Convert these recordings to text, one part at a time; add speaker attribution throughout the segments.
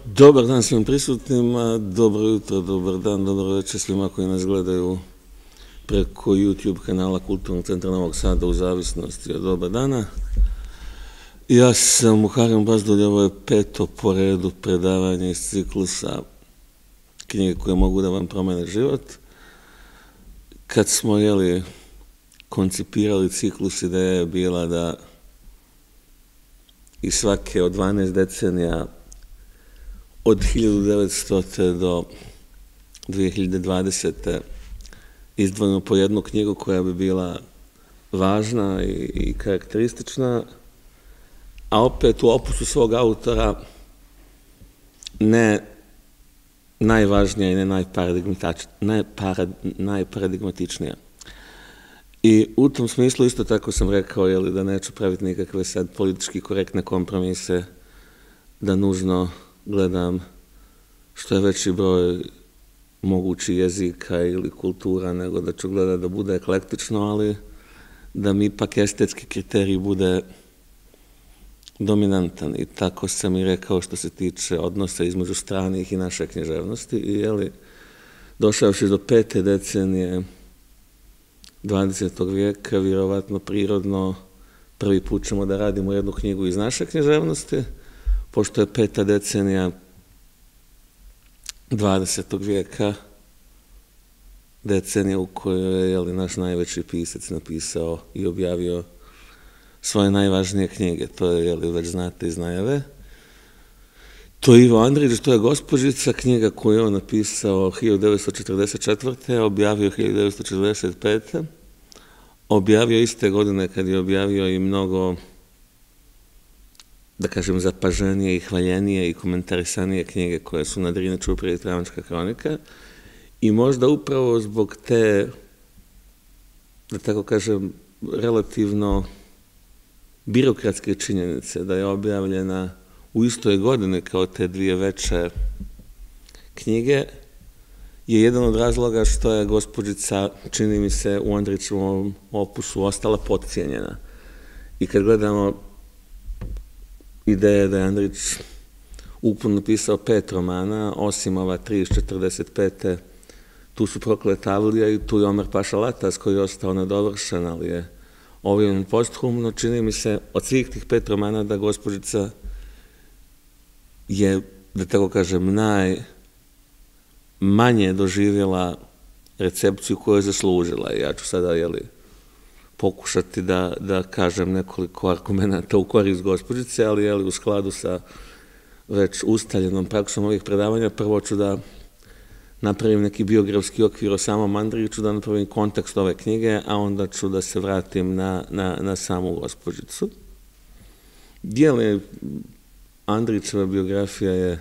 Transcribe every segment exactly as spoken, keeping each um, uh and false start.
Speaker 1: Dobar dan svim prisutnima, dobro jutro, dobar dan, dobro večer svima koji nas gledaju preko YouTube kanala Kulturnog centra Novog Sada u zavisnosti od doba dana. Ja sam Muharrem Bazdulj, ovo je peto po redu predavanje iz ciklusa knjige koje mogu da vam promene život. Kad smo jeli, koncipirali ciklus, ideja je bila da i svake od dvanaest decenija od hiljadu devetstotih do dve hiljade dvadesete izdvojimo po jednu knjigu koja bi bila važna i, i karakteristična, a opet u opusu svog autora ne najvažnija i ne najparadigmatičnija. I u tom smislu isto tako sam rekao jeli, da neću praviti nikakve sad politički korektne kompromise, da nužno gledam što je veći broj mogući jezika ili kultura, nego da ću gledati da bude eklektično, ali da mi ipak estetski kriterij bude dominantan. I tako sam i rekao što se tiče odnosa između stranih i naše književnosti. I jeli, došavši do pete decenije dvadesetog vijeka, vjerovatno prirodno prvi put ćemo da radimo jednu knjigu iz naše književnosti, pošto je peta decenija dvadesetog vijeka decenija u kojoj je jeli, naš najveći pisac napisao i objavio svoje najvažnije knjige. To je, jeli, već znate iz najave. To je Ivo Andrić, to je Gospođica, knjiga koju je on napisao hiljadu devetsto četrdeset četvrte. objavio hiljadu devetsto četrdeset pete. Objavio iste godine kad je objavio i mnogo, da kažem, zapaženije i hvaljenije i komentarisanije knjige koje su na Drine Čuprije i Travančka kronika. I možda upravo zbog te, da tako kažem, relativno birokratske činjenice da je objavljena u istoj godini kao te dvije veće knjige, je jedan od razloga što je Gospođica, čini mi se, u Andrićevom opusu ostala podcijenjena. I kad gledamo ideje da je Andrić ukupno napisao pet romana, osim ova tri iz četrdeset pete, tu su Prokleta Avlija i tu je Omer Paša Latas koji je ostao nedovršen, ali je objavljen posthumno. Čini mi se od svih tih pet romana da Gospođica je, da tako kažem, najmanje doživjela recepciju koju je zaslužila. Ja ću sada, jeli, pokušati da, da kažem nekoliko argumenta u korist Gospođice, ali jeli, u skladu sa već ustaljenom praksom ovih predavanja, prvo ću da napravim neki biografski okvir o samom Andriću, da napravim kontekst ove knjige, a onda ću da se vratim na, na, na samu Gospođicu. Jeli, Andrićeva biografija je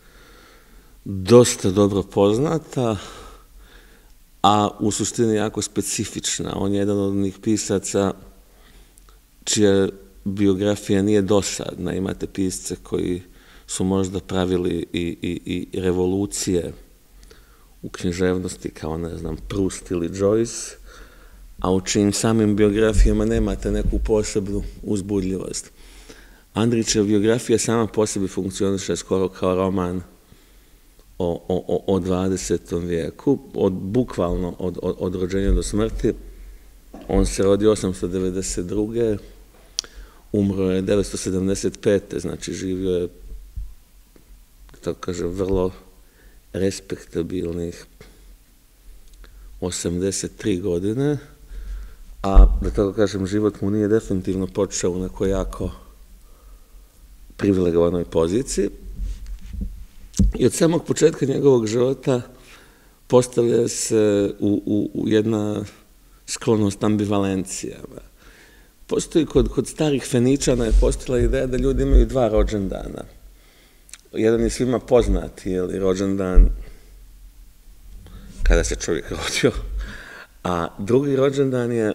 Speaker 1: dosta dobro poznata, a u suštini jako specifična. On je jedan od onih pisaca čija biografija nije dosadna. Imate pisce koji su možda pravili i, i, i revolucije u književnosti, kao, ne znam, Proust ili Joyce, a u čijim samim biografijama nemate neku posebnu uzbudljivost. Andrićeva biografija sama po sebi funkcioniše skoro kao roman o, o, o dvadesetom vijeku, od, bukvalno od, od, od rođenja do smrti. On se rodi osamsto devedeset druge. Umro je devetsto sedamdeset pete. Znači živio je, tako kažem, vrlo respektabilnih osamdeset tri godine, a da tako kažem, život mu nije definitivno počeo u nekoj jako privilegovanoj poziciji. I od samog početka njegovog života postavlja se u, u, u jedna sklonost ambivalencijama. Postoji kod, kod starih Feničana je postojala ideja da ljudi imaju dva rođendana. Jedan je svima poznati, jeli, rođendan kada se čovjek rodio, a drugi rođendan je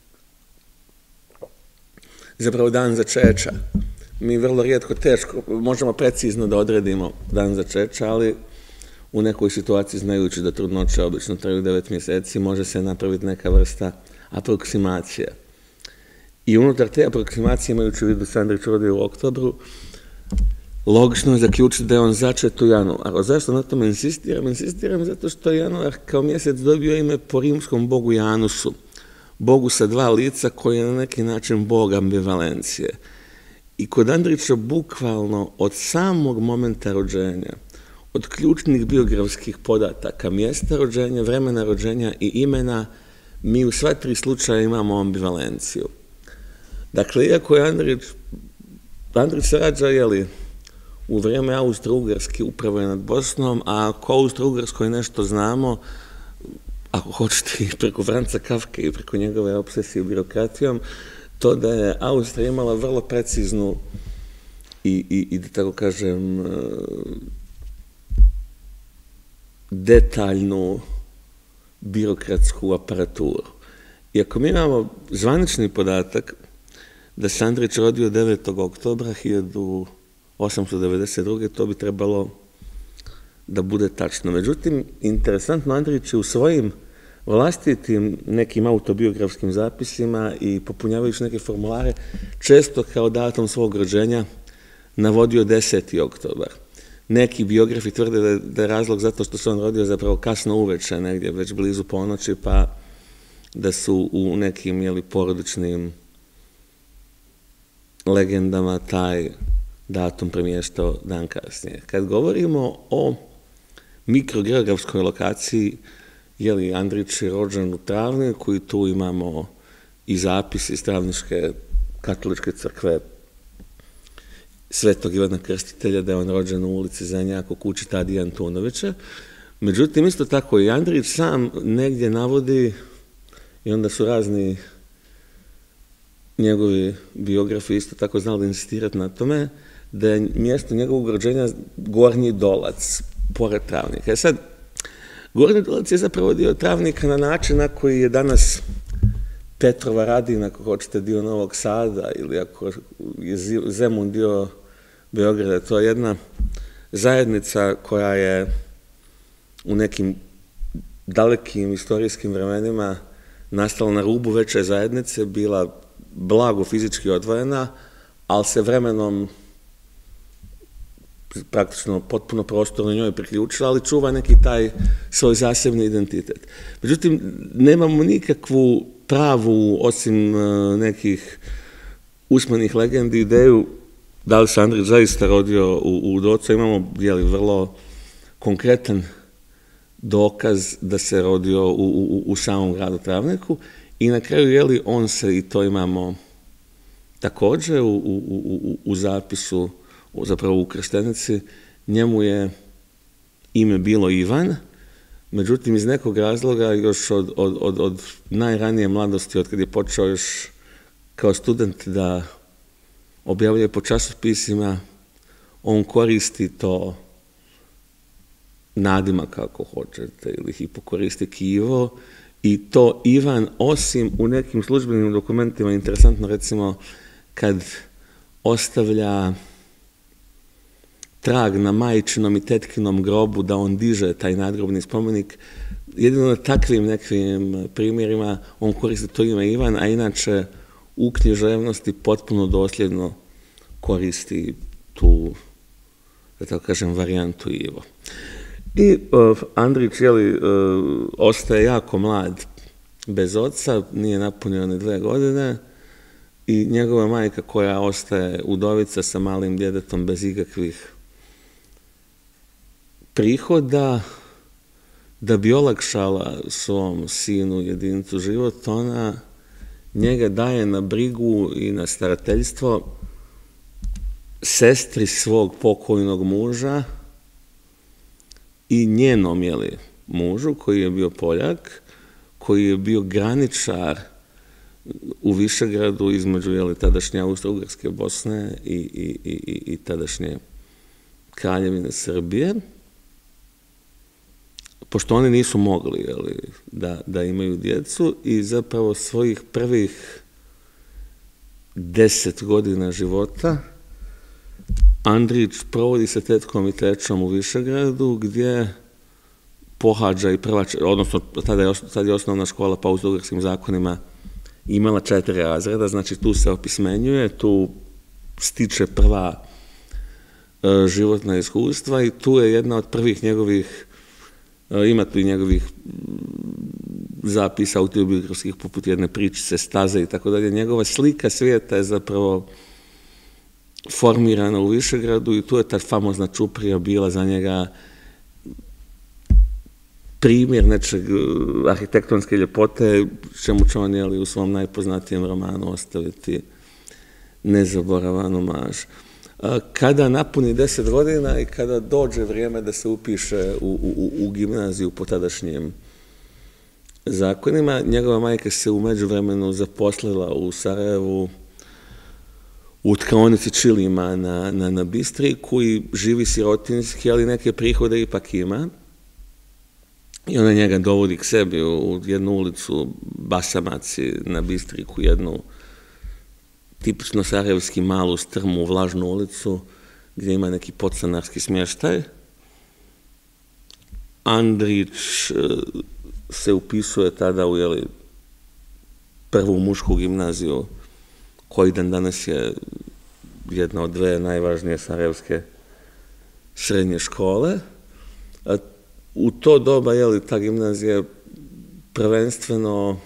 Speaker 1: zapravo dan začeća. Mi vrlo rijetko, teško, možemo precizno da odredimo dan začeća, ali u nekoj situaciji, znajući da trudnoće obično traju devet mjeseci, može se napraviti neka vrsta aproksimacije. I unutar te aproksimacije, imajući u vidu se Andrić rodio u oktobru, logično je zaključiti da je on začet u januaru. Zašto na tome insistiram? Insistiram zato što je januar kao mjesec dobio ime po rimskom bogu Janusu, bogu sa dva lica koji je na neki način bog ambivalencije. I kod Andrića bukvalno od samog momenta rođenja, od ključnih biografskih podataka, mjesta rođenja, vremena rođenja i imena, mi u sva tri slučaja imamo ambivalenciju. Dakle, iako je Andrić, Andrić se rađa, jeli, u vrijeme Austro-Ugarske upravo je nad Bosnom, a ako Austro-Ugarskoj nešto znamo, ako hoćete i preko Franca Kafke i preko njegove obsesije birokratijom, to da je Austrija imala vrlo preciznu i, i, i da tako kažem, detaljnu birokratsku aparaturu. I ako mi imamo zvanični podatak da se Andrić rodio devetog oktobra hiljadu osamsto devedeset druge. to bi trebalo da bude tačno. Međutim, interesantno, Andrić je u svojim vlastitim nekim autobiografskim zapisima i popunjavajući neke formulare često kao datum svog rođenja navodio deseti oktobar. Neki biografi tvrde da je, da je razlog zato što se on rodio zapravo kasno uveče, negdje već blizu ponoći, pa da su u nekim, jeli, porodičnim legendama taj datum premještao dan kasnije. Kad govorimo o mikrogeografskoj lokaciji, jeli, Andrić je rođen u Travniku i tu imamo i zapis iz Travničke katoličke crkve Svetog Ivana Krstitelja, da je on rođen u ulici Zenjak u kući Tadija Antunovića. Međutim, isto tako i Andrić sam negdje navodi, i onda su razni njegovi biografi isto tako znali insistirati na tome, da je mjesto njegovog rođenja Gornji Dolac, pored Travnika. E sad, Gornji Dolac je zapravo dio Travnika na način na koji je danas Petrova Radina, ako hoćete, dio Novog Sada, ili ako je Zemun dio Beograda. To je jedna zajednica koja je u nekim dalekim istorijskim vremenima nastala na rubu veće zajednice, bila blago fizički odvojena, ali se vremenom praktično potpuno prostorno njoj priključila, ali čuva neki taj svoj zasebni identitet. Međutim, nemamo nikakvu pravu, osim nekih usmenih legendi, ideju da li se Andrić zaista rodio u, u Docu. Imamo, jeli, vrlo konkretan dokaz da se rodio u, u, u samom gradu Travniku i na kraju, jeli, on se, i to imamo također u, u, u, u zapisu, zapravo u krštenici, njemu je ime bilo Ivan, međutim iz nekog razloga još od, od, od, od najranije mladosti, od kad je počeo još kao student da objavljuje po časopisima, on koristi to nadimak, kako hoćete, ili hipokoristi Kivo, i to Ivan, osim u nekim službenim dokumentima, interesantno recimo kad ostavlja trag na majčinom i tetkinom grobu da on diže taj nadgrobni spomenik, jedino na takvim nekim primjerima on koristi to ime Ivan, a inače u književnosti potpuno dosljedno koristi tu, da tako kažem, varijantu Ivo. I uh, Andrić, jeli, uh, ostaje jako mlad bez oca, nije napunio ni dve godine, i njegova majka, koja ostaje udovica sa malim djetetom bez ikakvih prihoda, da bi olakšala svom sinu jedincu život, ona njega daje na brigu i na starateljstvo sestri svog pokojnog muža i njenom, jeli, mužu, koji je bio Poljak, koji je bio graničar u Višegradu između, jeli, tadašnje Austro-Ugarske Bosne i, i, i, i tadašnje Kraljevine Srbije, pošto oni nisu mogli, jeli, da, da imaju djecu, i zapravo svojih prvih deset godina života Andrić provodi sa tetkom i tečom u Višegradu, gdje pohađa i prva, odnosno tada je, tada je osnovna škola po austro-ugarskim zakonima imala četiri razreda, znači tu se opismenjuje, tu stiče prva životna iskustva i tu je jedna od prvih njegovih, ima tu i njegovih zapisa autobiografskih poput jedne pričice, Staze i tako dalje. Njegova slika svijeta je zapravo formirana u Višegradu i tu je ta famozna čuprija bila za njega primjer nečeg arhitektonske ljepote, čemu će on jeli, u svom najpoznatijem romanu ostaviti nezaboravan omaž. Kada napuni deset godina i kada dođe vrijeme da se upiše u, u, u gimnaziju po tadašnjim zakonima, njegova majka se u međuvremenu zaposlila u Sarajevu u tkaonici Čilima na, na, na Bistriku i živi sirotinski, ali neke prihode ipak ima. I ona njega dovodi k sebi u jednu ulicu Basamaci na Bistriku, jednu tipično sarajevski malu, strmu, vlažnu ulicu, gdje ima neki podstanarski smještaj. Andrić se upisuje tada u jeli, prvu mušku gimnaziju, koji dan danas je jedna od dve najvažnije sarajevske srednje škole. A u to doba je ta gimnazija prvenstveno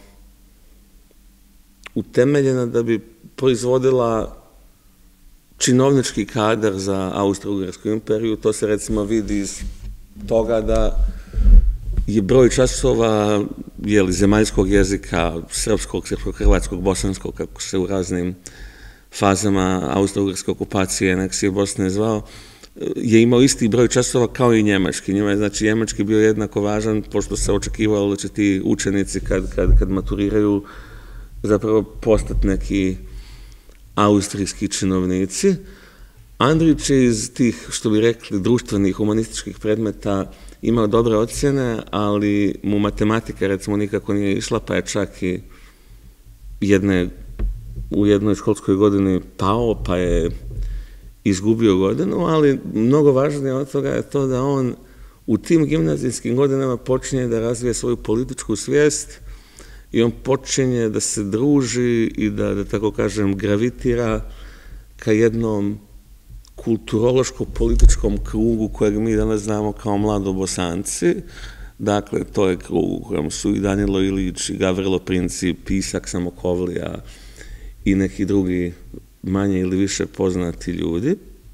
Speaker 1: utemeljena da bi proizvodila činovnički kadar za Austro-Ugarsku imperiju. To se recimo vidi iz toga da je broj časova jeli, zemaljskog jezika, srpskog, srpsko-hrvatskog, bosanskog, kako se u raznim fazama Austro-Ugarske okupacije i aneksije Bosne zvao, je imao isti broj časova kao i njemački. Njima je, znači, njemački bio jednako važan, pošto se očekivalo da će ti učenici kad, kad, kad maturiraju zapravo postati neki austrijski činovnici. Andrić je iz tih, što bi rekli, društvenih, humanističkih predmeta imao dobre ocjene, ali mu matematika, recimo, nikako nije išla, pa je čak i jedne, u jednoj školskoj godini pao, pa je izgubio godinu, ali mnogo važnije od toga je to da on u tim gimnazijskim godinama počinje da razvije svoju političku svijest i on počinje da se druži i da, da tako kažem, gravitira ka jednom kulturološko-političkom krugu kojeg mi danas znamo kao mladobosanci. Dakle, to je krug u kojem su i Danilo Ilić, i Gavrilo Princip, Pisak Samokovlija i neki drugi manje ili više poznati ljudi.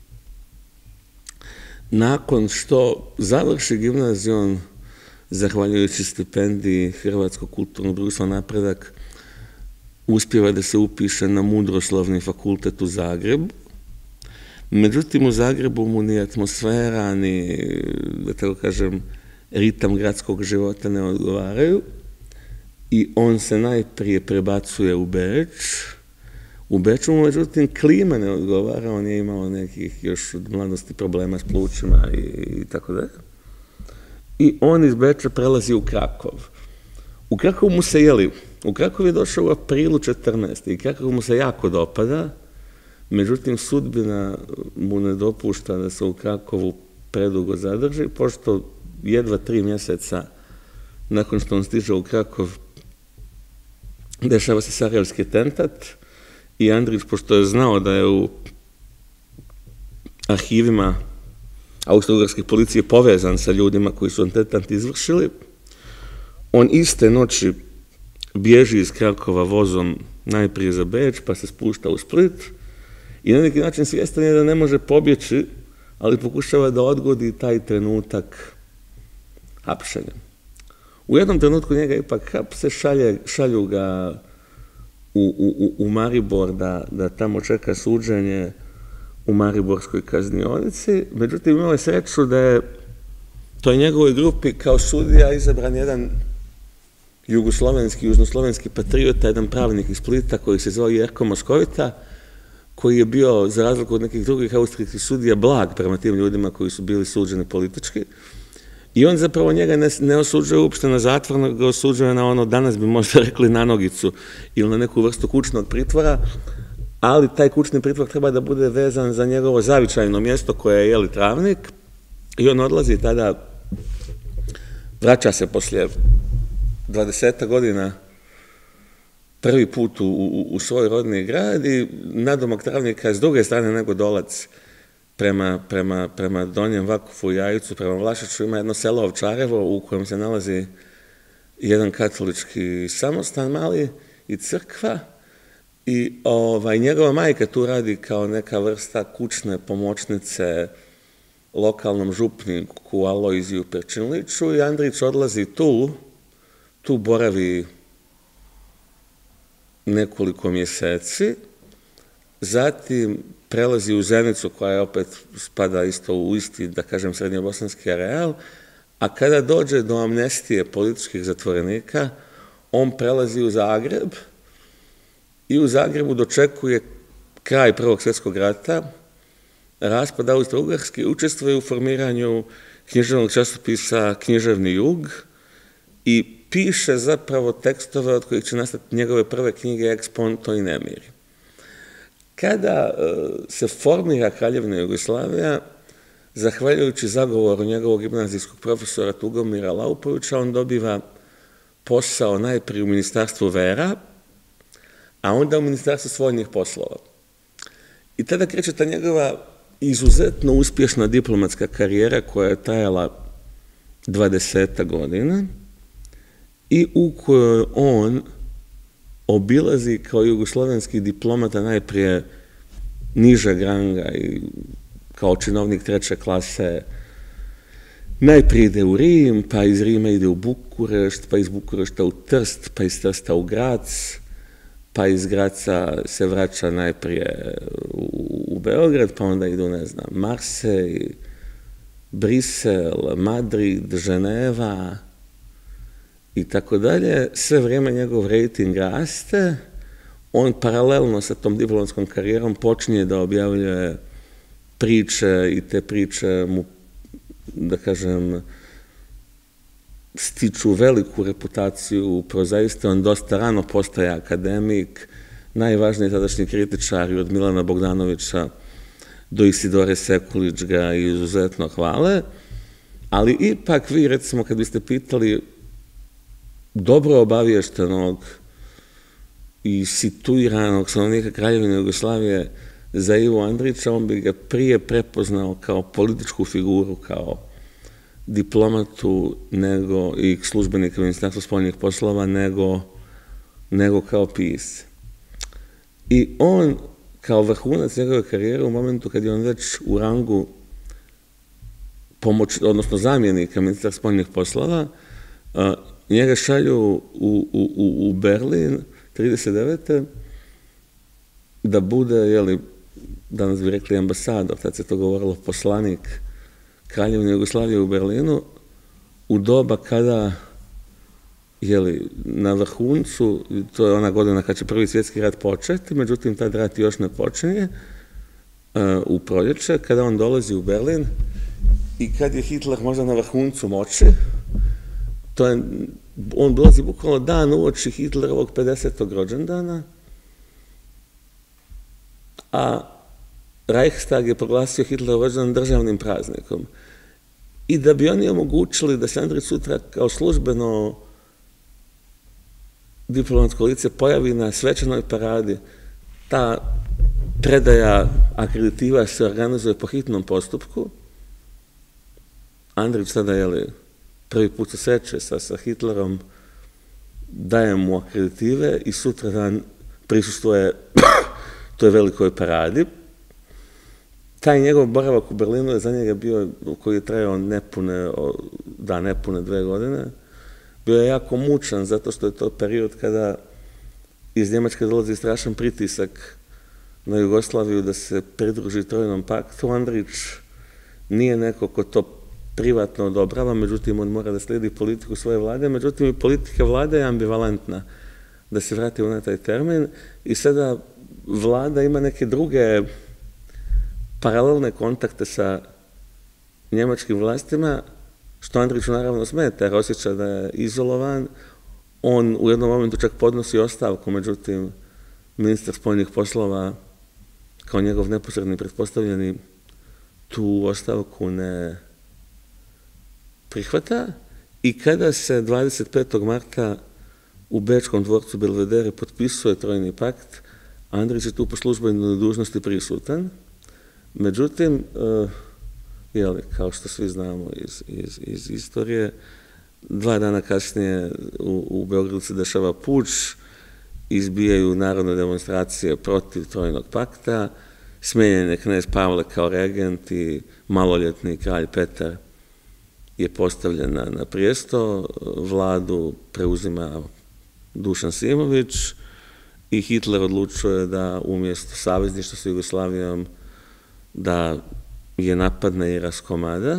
Speaker 1: Nakon što završi gimnaziju, on, zahvaljujući stipendiji Hrvatskog kulturnog društva Napredak, uspjeva da se upiše na Mudroslovni fakultet u Zagrebu. Međutim, u Zagrebu mu ni atmosfera, ni, da tako kažem, ritam gradskog života ne odgovaraju i on se najprije prebacuje u Beč. U Beču mu, međutim, klima ne odgovara, on je imao nekih još od mladosti problema s plućima i, i tako dalje. I on iz Beča prelazi u Krakov. U Krakovu mu se, jeli, u Krakov je došao u aprilu četrnaeste i Krakov mu se jako dopada, međutim, sudbina mu ne dopušta da se u Krakovu predugo zadrži, pošto jedva tri mjeseca nakon što on stiže u Krakov dešava se sarajevski atentat i Andrić, pošto je znao da je u arhivima austro-ugarske policije povezan sa ljudima koji su atentat izvršili, on iste noći bježi iz Krakova vozom najprije za Beč, pa se spušta u Split i na neki način svjestan je da ne može pobjeći, ali pokušava da odgodi taj trenutak hapšenja. U jednom trenutku njega ipak hapse, šalje, šalju ga u, u, u Maribor da, da tamo čeka suđenje u Mariborskoj kaznionici. Međutim, imao je sreću da je toj njegovoj grupi kao sudija izabran jedan jugoslovenski, južnoslovenski patriota, jedan pravnik iz Splita koji se zvao Jerko Moskovita, koji je bio, za razliku od nekih drugih austrijskih sudija, blag prema tim ljudima koji su bili suđeni politički. I on zapravo njega ne, ne osuđuje uopšte na zatvor, nego ga osuđuje na ono, danas bi možda rekli, na nogicu ili na neku vrstu kućnog pritvora, ali taj kućni pritvor treba da bude vezan za njegovo zavičajno mjesto koje je, jeli, Travnik, i on odlazi tada, vraća se poslije dvadeset godina prvi put u, u, u svoj rodni grad i nadomak Travnika je s druge strane nego Dolac prema, prema, prema Donjem Vakufu i Jajcu, prema Vlašiću ima jedno selo Ovčarevo u kojem se nalazi jedan katolički samostan mali i crkva i ovaj, njegova majka tu radi kao neka vrsta kućne pomoćnice lokalnom župniku Alojziju Perčinliću i Andrić odlazi tu, tu boravi nekoliko mjeseci, zatim prelazi u Zenicu koja je opet spada isto u isti, da kažem, srednjobosanski areal, a kada dođe do amnestije političkih zatvorenika, on prelazi u Zagreb i u Zagrebu dočekuje kraj Prvog svjetskog rata, raspad Austro-Ugarske i učestvuje u formiranju književnog časopisa Književni jug i piše zapravo tekstove od kojih će nastati njegove prve knjige Ex Ponto i Nemiri. Kada se formira Kraljevina Jugoslavija, zahvaljujući zagovoru njegovog gimnazijskog profesora Tugomira Laupovića, on dobiva posao najprije u Ministarstvu vera, a onda u Ministarstvu spoljnih poslova. I tada kreće ta njegova izuzetno uspješna diplomatska karijera koja je trajala dvadeset godina i u kojoj on obilazi kao jugoslovenski diplomata najprije nižeg ranga i kao činovnik treće klase. Najprije ide u Rim, pa iz Rima ide u Bukurešt, pa iz Bukurešta u Trst, pa iz Trsta u Grac, pa iz Graca se vraća najprije u Beograd, pa onda idu, ne znam, Marsej, Brisel, Madrid, Ženeva i tako dalje. Sve vrijeme njegov rejting raste, on paralelno sa tom diplomatskom karijerom počinje da objavljuje priče i te priče mu, da kažem, stiču veliku reputaciju u prozaiste. On dosta rano postaje akademik, najvažniji tadašnji kritičari od Milana Bogdanovića do Isidore Sekulić ga izuzetno hvale, ali ipak vi, recimo, kad biste pitali dobro obaviještenog i situiranog stanovnika Kraljevine Jugoslavije za Ivu Andrića, on bi ga prije prepoznao kao političku figuru, kao diplomatu nego i službenika Ministarstva spoljnih poslova, nego, nego kao pisca. I on, kao vrhunac njegove karijere, u momentu kad je on već u rangu pomoć, odnosno zamjenika ministra spoljnih poslova, njega šalju u, u, u, u Berlin trideset devete da bude, jeli, danas bi rekli ambasador, tad se to govorilo poslanik Kraljevine Jugoslavije u Berlinu, u doba kada, jeli, na vrhuncu, to je ona godina kad će prvi svjetski rat početi, međutim, tad rat još ne počinje, u proljeće, kada on dolazi u Berlin i kad je Hitler možda na vrhuncu moći, to je, on dolazi bukvalno dan uoči Hitlerovog pedesetog rođendana, a Reichstag je proglasio Hitlerov rođendan državnim praznikom. I da bi oni omogućili da se Andrić sutra kao službeno diplomatsko lice pojavi na svečanoj paradi, ta predaja akreditiva se organizuje po hitnom postupku. Andrić tada, jeli, prvi put se sreće sa, sa Hitlerom, daje mu akreditive i sutra dan prisustvuje toj velikoj paradi. Taj njegov boravak u Berlinu je za njega bio, koji je trajao nepune, da, nepune dve godine, bio je jako mučan, zato što je to period kada iz Njemačke dolazi strašan pritisak na Jugoslaviju da se pridruži Trojnom paktu. Andrić nije neko ko to privatno odobrava, međutim, on mora da slijedi politiku svoje vlade, međutim, i politika vlade je ambivalentna, da se vratimo na taj termin, i sada vlada ima neke druge paralelne kontakte sa njemačkim vlastima, što Andriću naravno smeta, jer osjeća da je izolovan. On u jednom momentu čak podnosi ostavku, međutim, ministar spoljnih poslova, kao njegov neposredni pretpostavljeni, tu ostavku ne prihvata, i kada se dvadeset petog marta u Bečkom dvorcu Belvedere potpisuje Trojni pakt, Andrić je tu po službenoj dužnosti prisutan. Međutim, jeli, kao što svi znamo iz, iz, iz istorije, dva dana kasnije u, u Beogradu se dešava puč, izbijaju narodne demonstracije protiv Trojnog pakta, smijenjen je knez Pavle kao regent i maloljetni kralj Petar je postavljen na, na prijesto, vladu preuzima Dušan Simović i Hitler odlučuje da umjesto savezništva sa Jugoslavijom da je napadne i raskomada.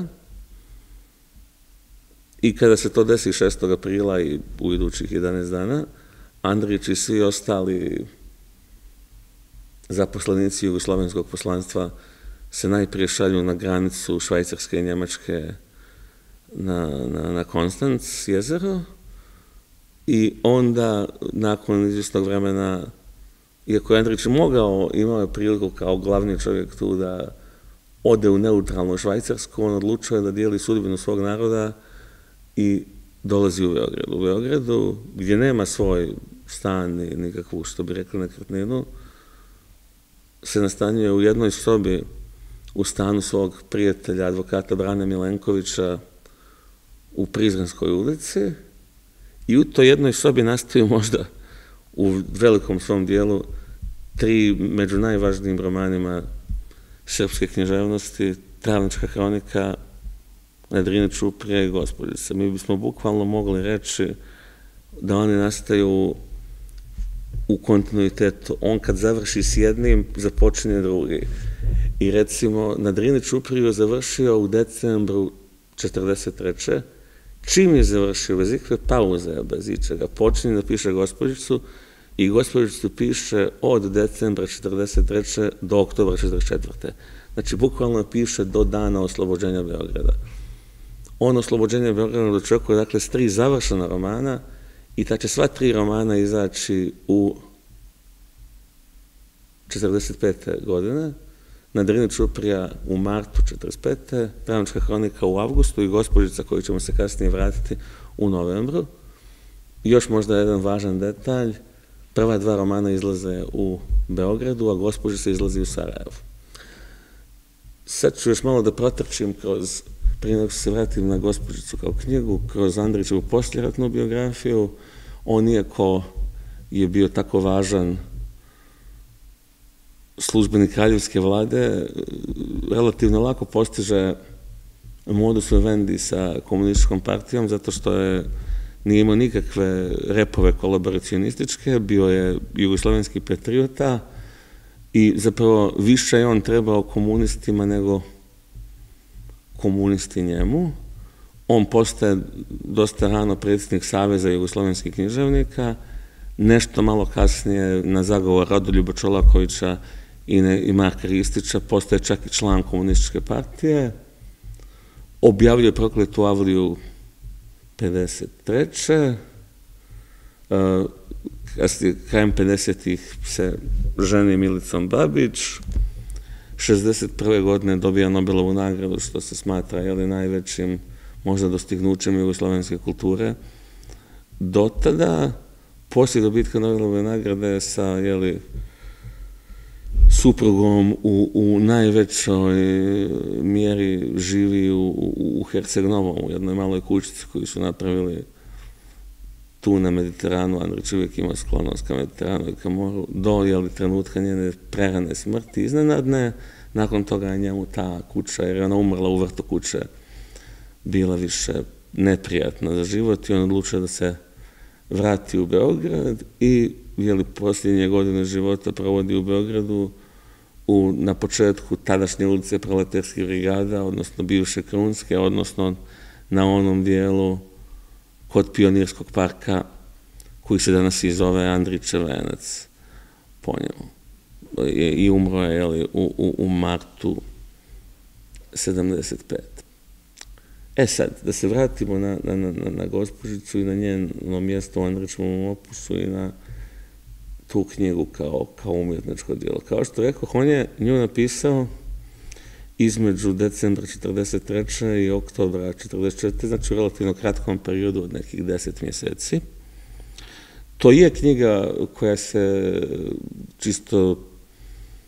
Speaker 1: I kada se to desi šestog aprila i u idućih jedanaest dana, Andrić i svi ostali zaposlenici jugoslovenskog poslanstva se najprije šalju na granicu Švajcarske i Njemačke na, na, na Konstanc jezero i onda nakon izvjesnog vremena, iako je Andrić mogao, imao je priliku kao glavni čovjek tu da ode u neutralnu Švajcarsku, on odlučuje da dijeli sudbinu svog naroda i dolazi u Beograd. U Beogradu, gdje nema svoj stan ni nikakvu, što bi rekli, nekretninu, se nastanjuje u jednoj sobi u stanu svog prijatelja, advokata Brane Milenkovića u Prizrenskoj ulici i u toj jednoj sobi nastaju možda u velikom svom dijelu tri među najvažnijim romanima srpske književnosti, Travnička hronika, Drine Ćuprija i Gospođica. Mi bismo bukvalno mogli reći da oni nastaju u kontinuitetu. On kad završi s jednim, započinje drugi. I recimo, na Drini Ćupriju je završio u decembru četrdeset treće Čim je završio, bez ikve pauze, bez ičega, počinje da piše Gospođicu i Gospođicu piše od decembra četrdeset treće do oktobra četrdeset četvrte Znači, bukvalno piše do dana oslobođenja Beograda. On oslobođenje Beograda dočekuje, dakle, s tri završena romana i ta će sva tri romana izaći u četrdeset pete godine, na Drini Ćuprija u martu četrdeset pete Travnička hronika u avgustu i Gospođica, koju ćemo se kasnije vratiti, u novembru. I još možda jedan važan detalj, prva dva romana izlaze u Beogradu, a Gospođica izlazi u Sarajevu. Sad ću još malo da protrčim kroz, prije nego se vratim na Gospođicu kao knjigu, kroz Andrićevu posljeratnu biografiju. On, iako je bio tako važan službenik kraljevske vlade, relativno lako postiže modus vivendi sa komunističkom partijom, zato što je nije imao nikakve repove kolaboracionističke, bio je jugoslovenski patriota i zapravo više je on trebao komunistima nego komunisti njemu. On postaje dosta rano predsjednik Saveza jugoslovenskih književnika, nešto malo kasnije na zagovor Rodoljuba Čolakovića i Marka Ristića postaje čak i član komunističke partije, objavljuje Prokletu Avliju pedeset treće Krajem pedesetih se ženi Milicom Babić, šezdeset prve godine dobija Nobelovu nagradu, što se smatra jeli, najvećim možda dostignućem jugoslovenske kulture. Do tada, poslije dobitka Nobelove nagrade sa jeli, suprugom u, u najvećoj mjeri živi u, u, u Herceg-Novom, u jednoj maloj kućici koju su napravili tu na Mediteranu. Andrić uvijek ima sklonost ka Mediteranu i ka moru, do jeli, trenutka njene prerane smrti iznenadne. Nakon toga je njemu ta kuća, jer je ona umrla u vrtu kuće, bila više neprijatna za život i on odlučio da se vrati u Beograd i jeli, posljednje godine života provodi u Beogradu u, na početku tadašnje ulice Proletarskih brigada, odnosno bivše Krunske, odnosno na onom dijelu kod Pionirskog parka koji se danas i zove Andrićev venac po njemu. I, i umro je jeli, u, u, u martu sedamdeset pete E sad, da se vratimo na, na, na, na Gospođicu i na njeno mjesto u Andrićevom opusu i na tu knjigu kao, kao umjetničko djelo. Kao što rekao, on je nju napisao između decembra četrdeset treće i oktobra četrdeset četvrte znači u relativno kratkom periodu od nekih deset mjeseci. To je knjiga koja se čisto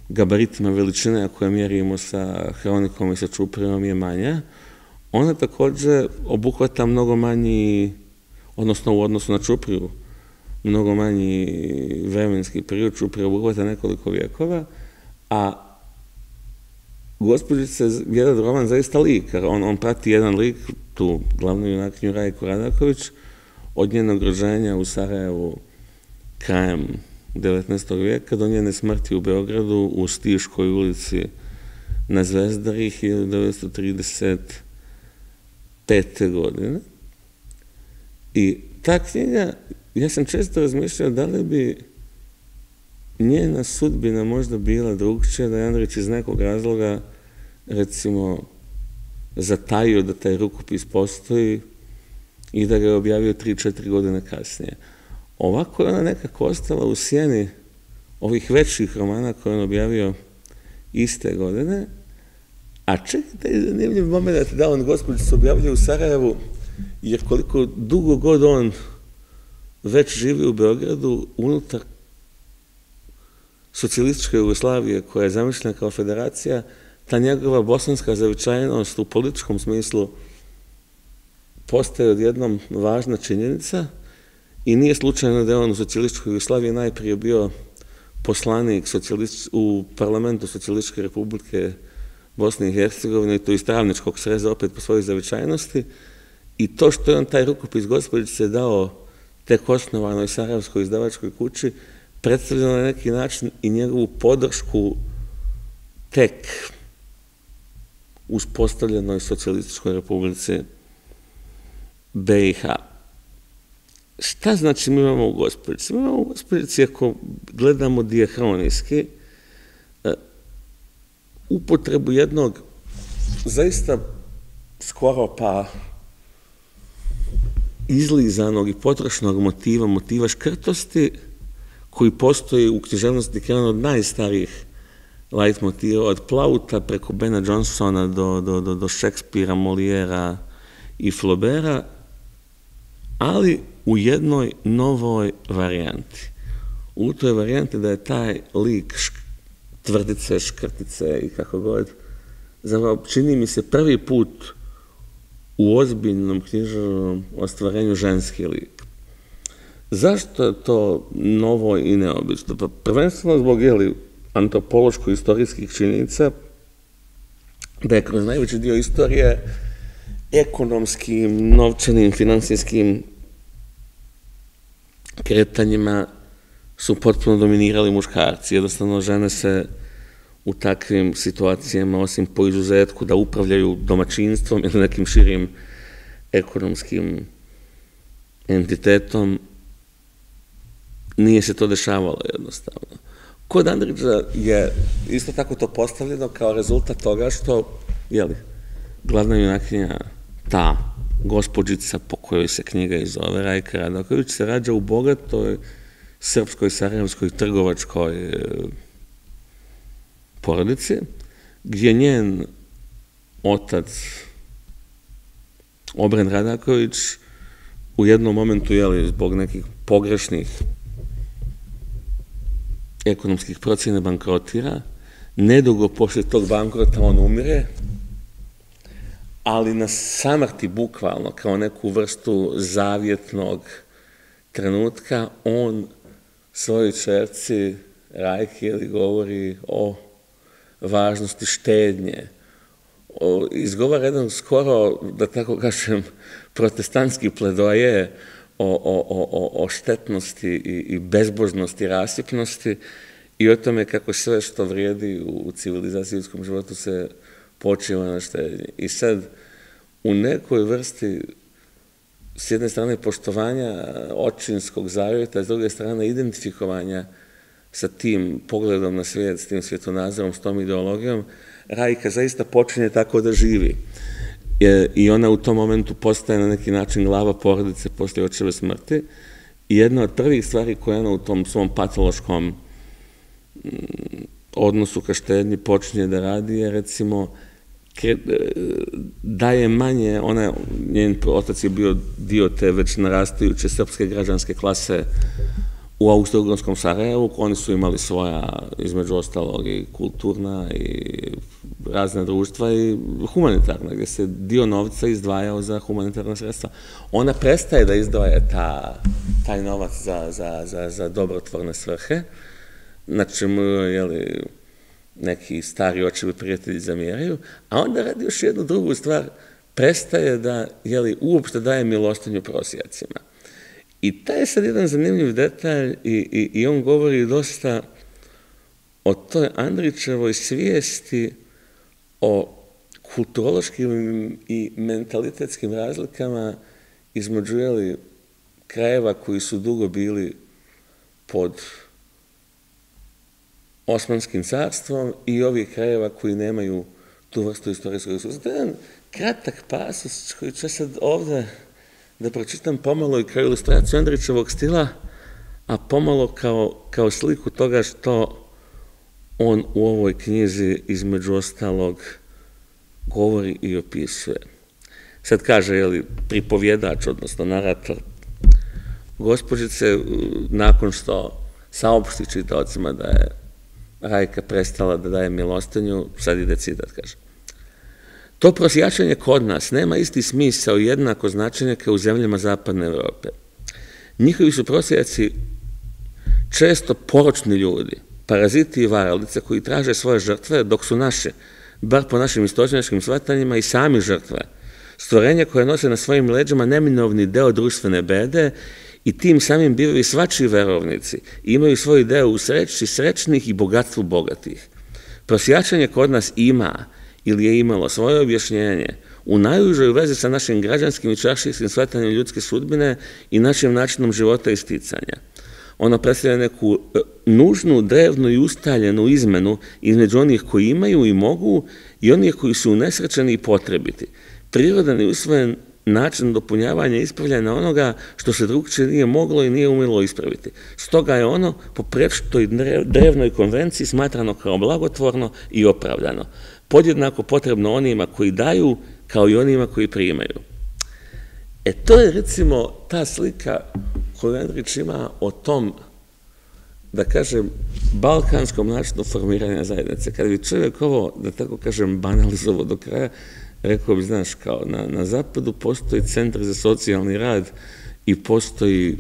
Speaker 1: gabaritima veličine, ako je mjerimo sa Hronikom i sa Čuprivom, je manja. Ona također obuhvata mnogo manji, odnosno u odnosu na Čupriju, mnogo manji vremenski period. Čuprija obuhvata nekoliko vijekova, a Gospođica je jedan roman zaista lik, on, on prati jedan lik, tu glavnu junakinju Rajku Radaković, od njenog rođenja u Sarajevu krajem devetnaestog vijeka do njene smrti u Beogradu u Stiškoj ulici na Zvezdari hiljadu devetsto trideset pete. godine. I ta knjiga, ja sam često razmišljao da li bi njena sudbina možda bila drugčija, da je Andrić iz nekog razloga, recimo, zatajio da taj rukopis postoji i da ga je objavio tri četiri godine kasnije. Ovako je ona nekako ostala u sjeni ovih većih romana koje on objavio iste godine, a čekajte je zanimljiv moment da on Gospođicu objavljuje u Sarajevu, jer koliko dugo god on već živi u Beogradu, unutar socijalističke Jugoslavije, koja je zamišljena kao federacija, ta njegova bosanska zavičajnost u političkom smislu postaje odjednom važna činjenica i nije slučajno da je on u socijalističkoj Jugoslaviji najprije bio poslanik u parlamentu Socijalističke republike Bosne i Hercegovine, i to iz Travničkog sreza, opet po svojoj zavičajnosti, i to što je on taj rukopis Gospođice dao tek osnovanoj sarajevskoj izdavačkoj kući, predstavlja na neki način i njegovu podršku tek uspostavljenoj socijalističkoj republici be i ha. Šta znači mi imamo u Gospođici? Mi imamo u Gospođici, ako gledamo diahronijski, upotrebu jednog zaista skoro pa izlizanog i potrošnog motiva, motiva škrtosti, koji postoji u književnosti kao jedan od najstarijih light motiva, od Plauta preko Bena Johnsona do, do, do, do Šekspira, Molijera i Flaubera, ali u jednoj novoj varijanti. U toj varijanti da je taj lik tvrdice, škrtice i kako god, zapravo čini mi se prvi put u ozbiljnom književnom ostvarenju ženski lik. Zašto je to novo i neobično? Pa prvenstveno zbog, jeli, antropološko-istorijskih činjenica, da je kroz najveći dio istorije ekonomskim, novčanim, finansijskim kretanjima su potpuno dominirali muškarci. Jednostavno, žene se u takvim situacijama, osim po izuzetku da upravljaju domaćinstvom ili nekim širim ekonomskim entitetom, nije se to dešavalo jednostavno. Kod Andrića je isto tako to postavljeno kao rezultat toga što, jeli, glavna junakinja, ta Gospođica po kojoj se knjiga i zove, Rajka Radaković, se rađa u bogatoj srpskoj, sarajevskoj, trgovačkoj porodici, gdje njen otac, Obren Radaković, u jednom momentu, jeli, zbog nekih pogrešnih ekonomskih procjena bankrotira, nedugo poslije tog bankrota on umire, ali na samrti, bukvalno, kao neku vrstu zavjetnog trenutka, on svojoj ćerci Rajki govori o važnosti štednje. Izgovara jedan skoro, da tako kažem, protestantski pledoje o štetnosti i bezbožnosti, rasipnosti i o tome kako sve što vrijedi u civilizacijskom životu se počiva na štednji. I sad, u nekoj vrsti, s jedne strane poštovanja očinskog zavjeta, s druge strane identifikovanja sa tim pogledom na svijet, s tim svjetonazorom, s tom ideologijom, Rajka zaista počinje tako da živi. I ona u tom momentu postaje na neki način glava porodice poslije očeve smrti. I jedna od prvih stvari koje ona u tom svom patološkom odnosu ka štednji počinje da radi je, recimo, daje manje, njen otac je bio dio te već narastajuće srpske građanske klase u Austro-Ugarskom Sarajevu, oni su imali svoja, između ostalog, i kulturna i razna društva i humanitarna, gdje se dio novca izdvajao za humanitarna sredstva. Ona prestaje da izdvaja ta, taj novac za, za, za, za dobrotvorne svrhe, na čemu jeli, neki stari očevi prijatelji zamjeraju, a onda radi još jednu drugu stvar, prestaje da jeli, uopšte daje milostinju prosjacima. I taj je sad jedan zanimljiv detalj i, i, i on govori dosta o toj Andrićevoj svijesti o kulturološkim i mentalitetskim razlikama između jeli, krajeva koji su dugo bili pod Osmanskim carstvom i ovih krajeva koji nemaju tu vrstu istorijskog iskustva. To je jedan kratak pasus koji će sad ovde da pročitam pomalo i kao ilustraciju Andrićevog stila, a pomalo kao, kao sliku toga što on u ovoj knjizi između ostalog govori i opisuje. Sad kaže, jeli, pripovjedač, odnosno narator gospođice, nakon što saopšti čitaocima da je Rajka prestala da daje milostinju, sad ide citat, kaže. To prosjačenje kod nas nema isti smisao i jednako značenje kao u zemljama Zapadne Evrope. Njihovi su prosjaci često poročni ljudi, paraziti i varalice koji traže svoje žrtve, dok su naše, bar po našim istočnjačkim shvatanjima, i sami žrtve. Stvorenja koje nose na svojim leđama neminovni deo društvene bede i tim samim bivaju svačiji verovnici i imaju svoj deo u sreći srećnih i bogatstvu bogatih. Prosjačenje kod nas ima ili je imalo svoje objašnjenje u najužoj vezi sa našim građanskim i čaršijskim shvatanjem ljudske sudbine i našim načinom života i sticanja. Ono predstavlja neku nužnu, drevnu i ustaljenu izmenu između onih koji imaju i mogu i onih koji su unesrećeni i potrebiti. Prirodan i usvojen način dopunjavanja i ispravljanja onoga što se drugčije nije moglo i nije umjelo ispraviti. Stoga je ono po prečutoj drevnoj konvenciji smatrano kao blagotvorno i opravdano. Podjednako potrebno onima koji daju kao i onima koji primaju. E to je recimo ta slika koju Andrić ima o tom, da kažem, balkanskom načinu formiranja zajednice. Kad bi čovjek ovo, da tako kažem, banalizovao do kraja, rekao bi, znaš, kao na, na zapadu postoji centar za socijalni rad i postoji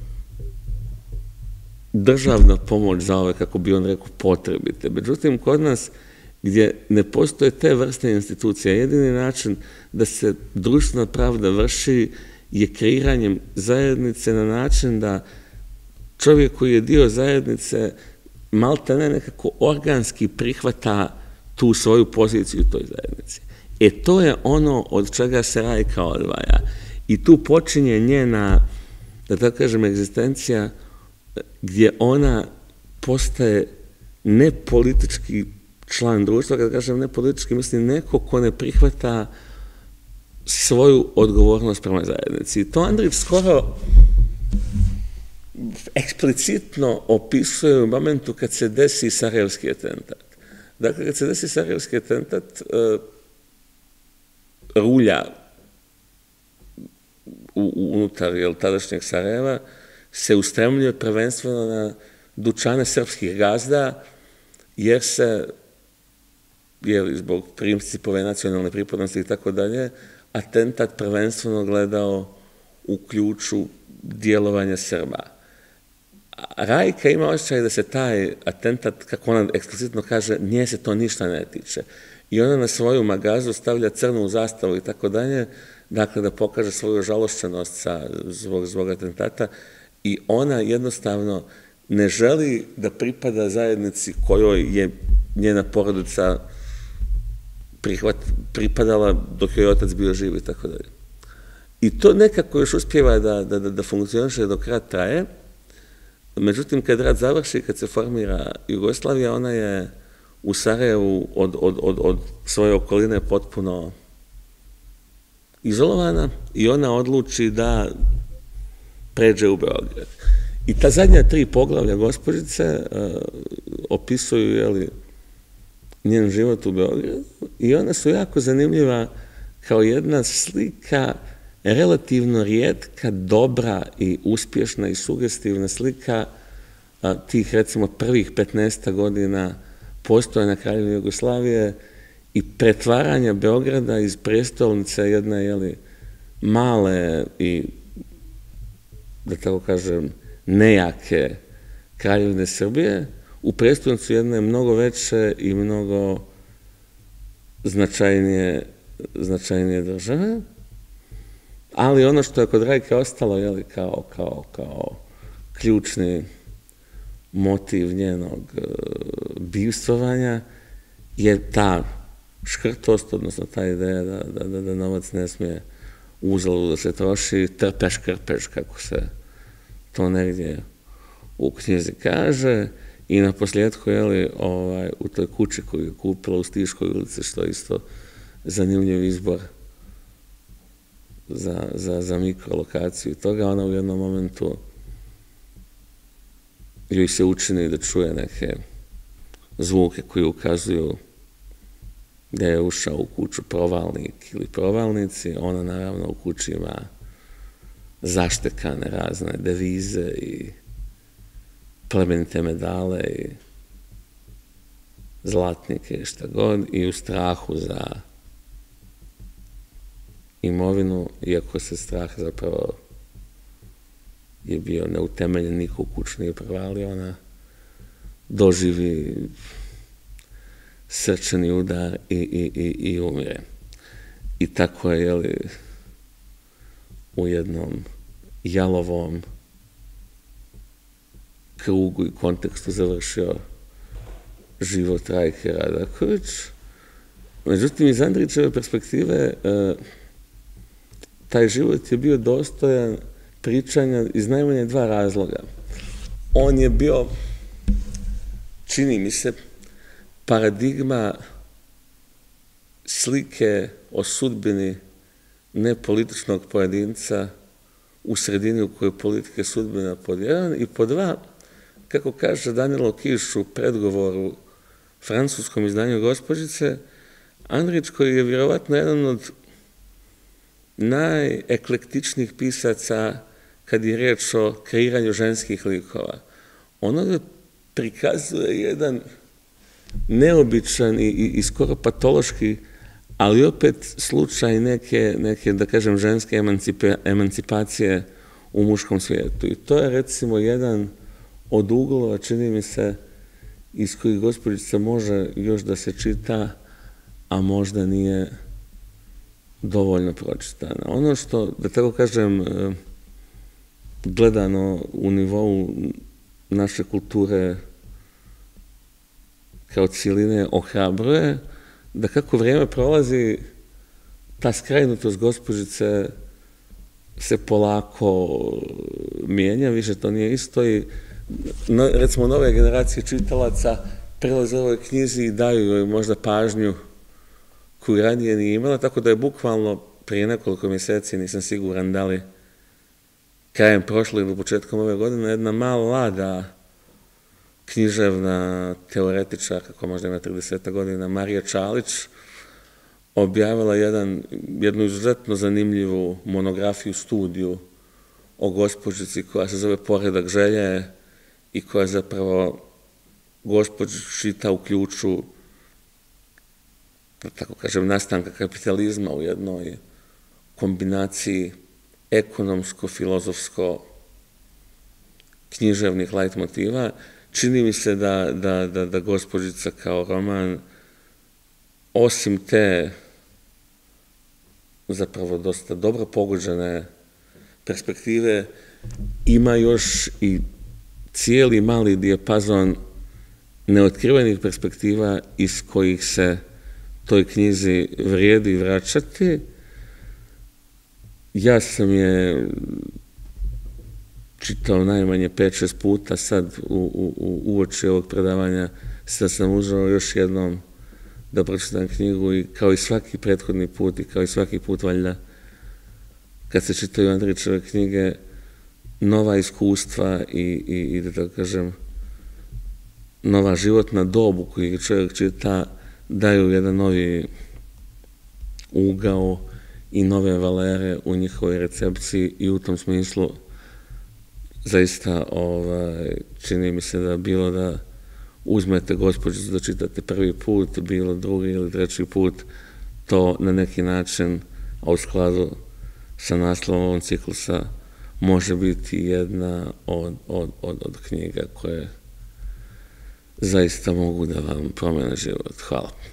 Speaker 1: državna pomoć za ove, kako bi on rekao, potrebite. Međutim, kod nas, gdje ne postoje te vrste institucija, jedini način da se društvena pravda vrši je kreiranjem zajednice na način da čovjek koji je dio zajednice malta ne nekako organski prihvata tu svoju poziciju u toj zajednici. E to je ono od čega se Rajka odvaja. I tu počinje njena, da tako kažem, egzistencija gdje ona postaje nepolitički član društva. Kad kažem nepolitički, mislim neko ko ne prihvata svoju odgovornost prema zajednici. I to Andrić skoro eksplicitno opisuje u momentu kad se desi Sarajevski atentat. Dakle, kad se desi Sarajevski atentat, rulja unutar tadašnjeg Sarajeva se ustremljuje prvenstveno na dućane srpskih gazda, jer se, jeli, zbog principove nacionalne pripadnosti i tako dalje, atentat prvenstveno gledao u ključu djelovanja Srba. Rajka ima osjećaj da se taj atentat, kako ona eksplicitno kaže, nje se to ništa ne tiče. I ona na svoju magazu stavlja crnu zastavu i tako dalje, dakle da pokaže svoju žalošćenost zbog, zbog atentata, i ona jednostavno ne želi da pripada zajednici kojoj je njena porodica prihvat, pripadala dok joj otac bio živ i tako dalje. I to nekako još uspjeva da, da, da funkcioniše dok rat traje. Međutim, kad rat završi, kad se formira Jugoslavija, ona je u Sarajevu od, od, od, od svoje okoline potpuno izolovana i ona odluči da pređe u Beograd. I ta zadnja tri poglavlja gospođice uh, opisuju, jeli, njen život u Beogradu i ona su jako zanimljiva kao jedna slika, relativno rijetka, dobra i uspješna i sugestivna slika tih recimo prvih petnaest godina postojanja Kraljevine Jugoslavije i pretvaranja Beograda iz prestolnice jedne, jeli, male i, da tako kažem, nejake Kraljevine Srbije u prestolnicu jedne mnogo veće i mnogo značajnije, značajnije države. Ali ono što je kod Rajke ostalo, jeli, kao, kao, kao ključni motiv njenog bivstvovanja je ta škrtost, odnosno ta ideja da, da, da, da novac ne smije uzalud da se troši, trpeš krpeš, kako se to negdje u knjizi kaže, i na posljedku, jeli, ovaj, u toj kući koju je kupila u Stiškoj ulici, što je isto zanimljiv izbor za, za, za mikrolokaciju toga, ona u jednom momentu joj se učini da čuje neke zvuke koji ukazuju da je ušao u kuću provalnik ili provalnici. Ona naravno u kući ima zaštekane razne devize i plemenite medale i zlatnike i šta god, i u strahu za imovinu, iako se strah zapravo je bio neutemeljen, niko u kuću nije provalio, ona doživi srčani udar i, i, i, i umire. I tako je, jeli, u jednom jalovom krugu i kontekstu završio život Rajke Radaković. Međutim, iz Andrićeve perspektive taj život je bio dostojan pričanja iz najmanje dva razloga. On je bio, čini mi se, paradigma slike o sudbini nepolitičnog pojedinca u sredini u kojoj politika je sudbina pod jedan, i pod dva, kako kaže Danilo Kiš u predgovoru francuskom izdanju Gospođice, Andrić, koji je vjerovatno jedan od najeklektičnijih pisaca kad je riječ o kreiranju ženskih likova. Ono prikazuje jedan neobičan i, i, i skoro patološki, ali opet slučaj neke, neke, da kažem, ženske emancipa, emancipacije u muškom svijetu. I to je, recimo, jedan od uglova, čini mi se, iz kojih Gospođica može još da se čita, a možda nije dovoljno pročitana. Ono što, da tako kažem, gledano u nivou naše kulture kao cijeline ohrabruje, da kako vrijeme prolazi, ta skrajnutost Gospođice se polako mijenja, više to nije isto, i no, recimo nove generacije čitalaca prilaze ovoj knjizi i daju joj možda pažnju koju ranije nije imala, tako da je bukvalno prije nekoliko mjeseci, nisam siguran da li krajem prošle ili početkom ove godine, jedna mlada književna teoretičarka, koja možda ima trideset godina, Marija Čalić, objavila jedan, jednu izuzetno zanimljivu monografiju, studiju o Gospođici, koja se zove Poredak želje i koja zapravo Gospođicu čita u ključu, da tako kažem, nastanka kapitalizma u jednoj kombinaciji ekonomsko-filozofsko-književnih lajtmotiva. Čini mi se da, da, da, da Gospođica kao roman, osim te zapravo dosta dobro pogođene perspektive, ima još i cijeli mali dijapazon neotkrivenih perspektiva iz kojih se toj knjizi vrijedi vraćati. Ja sam je čitao najmanje pet šest puta, sad u, u, u uoči ovog predavanja sad sam uzeo još jednom da pročitam knjigu, i kao i svaki prethodni put i kao i svaki put valjda kad se čitaju Andrićeve knjige, nova iskustva i, i, i da tako kažem, nova životna dob u koju čovjek čita daju jedan novi ugao i nove valere u njihovoj recepciji, i u tom smislu zaista ovaj, čini mi se da bilo da uzmete gospođicu da čitate prvi put, bilo drugi ili treći put, to na neki način, a u skladu sa naslovom ovog ciklusa, može biti jedna od, od, od, od knjiga koje zaista mogu da vam promene život. Hvala.